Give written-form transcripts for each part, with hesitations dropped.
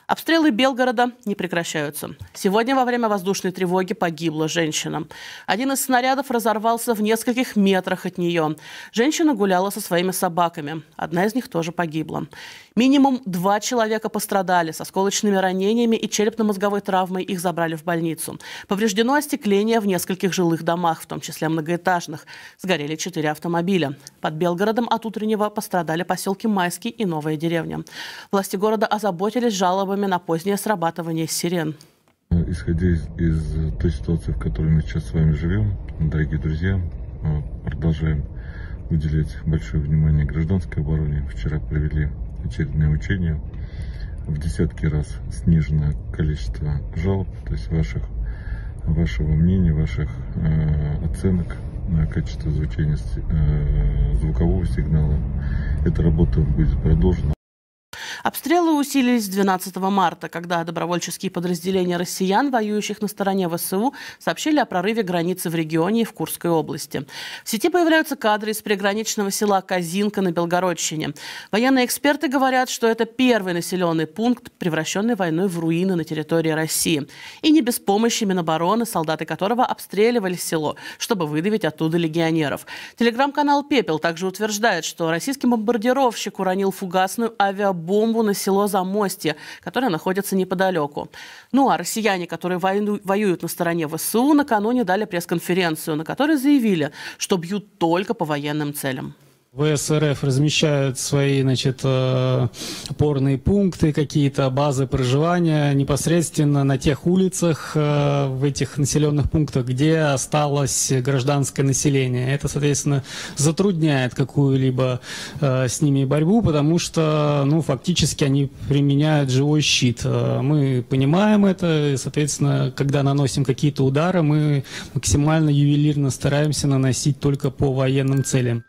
Обстрелы Белгорода не прекращаются. Сегодня во время воздушной тревоги погибла женщина. Один из снарядов разорвался в нескольких метрах от нее. Женщина гуляла со своими собаками. Одна из них тоже погибла. Минимум 2 человека пострадали. С осколочными ранениями и черепно-мозговой травмой их забрали в больницу. Повреждено остекление в нескольких жилых домах, в том числе многоэтажных. Сгорели 4 автомобиля. Под Белгородом от утреннего пострадали поселки Майский и Новая деревня. Власти города озаботились жалобами на позднее срабатывание сирен. Исходя из той ситуации, в которой мы сейчас с вами живем, дорогие друзья, продолжаем уделять большое внимание гражданской обороне. Вчера провели очередное учение. В десятки раз снижено количество жалоб, то есть вашего мнения, ваших оценок на качество звучания звукового сигнала. Эта работа будет продолжена. Обстрелы усилились 12 марта, когда добровольческие подразделения россиян, воюющих на стороне ВСУ, сообщили о прорыве границы в регионе и в Курской области. В сети появляются кадры из приграничного села Козинка на Белгородчине. Военные эксперты говорят, что это первый населенный пункт, превращенный войной в руины на территории России. И не без помощи Минобороны, солдаты которого обстреливали село, чтобы выдавить оттуда легионеров. Телеграм-канал «Пепел» также утверждает, что российский бомбардировщик уронил фугасную авиабомбу на село Замостье, которое находится неподалеку. Ну а россияне, которые воюют на стороне ВСУ, накануне дали пресс-конференцию, на которой заявили, что бьют только по военным целям. ВС РФ размещают свои, опорные пункты, какие-то базы проживания непосредственно на тех улицах, в этих населенных пунктах, где осталось гражданское население. Это, соответственно, затрудняет какую-либо с ними борьбу, потому что, фактически они применяют живой щит. Мы понимаем это, и, соответственно, когда наносим какие-то удары, мы максимально ювелирно стараемся наносить только по военным целям.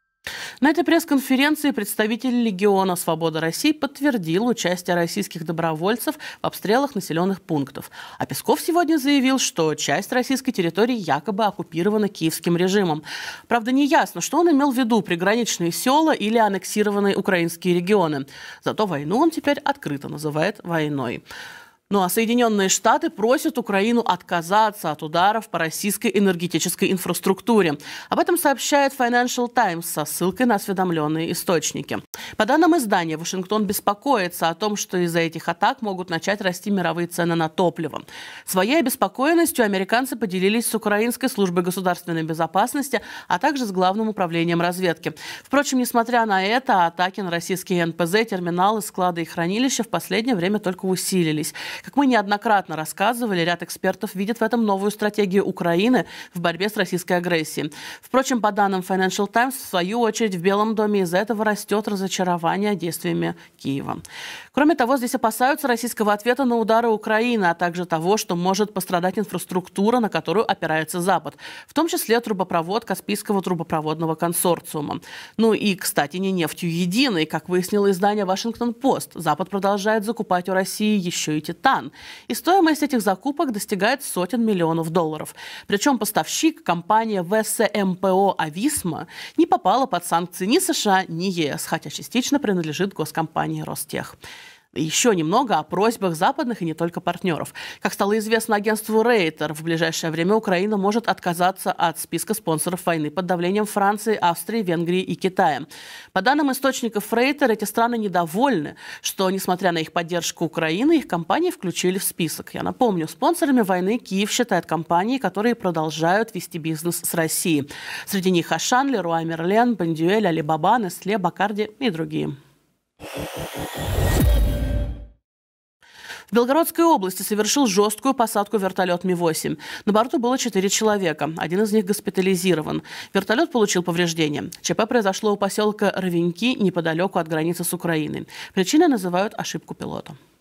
На этой пресс-конференции представитель Легиона «Свобода России» подтвердил участие российских добровольцев в обстрелах населенных пунктов. А Песков сегодня заявил, что часть российской территории якобы оккупирована киевским режимом. Правда, не ясно, что он имел в виду: приграничные села или аннексированные украинские регионы. Зато войну он теперь открыто называет войной. Ну а Соединенные Штаты просят Украину отказаться от ударов по российской энергетической инфраструктуре. Об этом сообщает Financial Times со ссылкой на осведомленные источники. По данным издания, Вашингтон беспокоится о том, что из-за этих атак могут начать расти мировые цены на топливо. Своей обеспокоенностью американцы поделились с Украинской службой государственной безопасности, а также с Главным управлением разведки. Впрочем, несмотря на это, атаки на российские НПЗ, терминалы, склады и хранилища в последнее время только усилились. Как мы неоднократно рассказывали, ряд экспертов видит в этом новую стратегию Украины в борьбе с российской агрессией. Впрочем, по данным Financial Times, в свою очередь в Белом доме из-за этого растет разочарование действиями Киева. Кроме того, здесь опасаются российского ответа на удары Украины, а также того, что может пострадать инфраструктура, на которую опирается Запад, в том числе трубопровод Каспийского трубопроводного консорциума. Ну и, кстати, не нефтью единой. Как выяснило издание Вашингтон-Пост, Запад продолжает закупать у России еще и титан. И стоимость этих закупок достигает сотен миллионов долларов. Причем поставщик, компания ВСМПО «Ависма», не попала под санкции ни США, ни ЕС, хотя частично принадлежит госкомпании «Ростех». Еще немного о просьбах западных и не только партнеров. Как стало известно агентству Рейтер, в ближайшее время Украина может отказаться от списка спонсоров войны под давлением Франции, Австрии, Венгрии и Китая. По данным источников Рейтер, эти страны недовольны, что, несмотря на их поддержку Украины, их компании включили в список. Я напомню, спонсорами войны Киев считает компании, которые продолжают вести бизнес с Россией. Среди них Ашан, Леруа Мерлен, Бондюэль, Алибаба, Нестле, Бакарди и другие. В Белгородской области совершил жесткую посадку вертолет Ми-8. На борту было 4 человека. Один из них госпитализирован. Вертолет получил повреждения. ЧП произошло у поселка Ровеньки, неподалеку от границы с Украиной. Причиной называют ошибку пилота.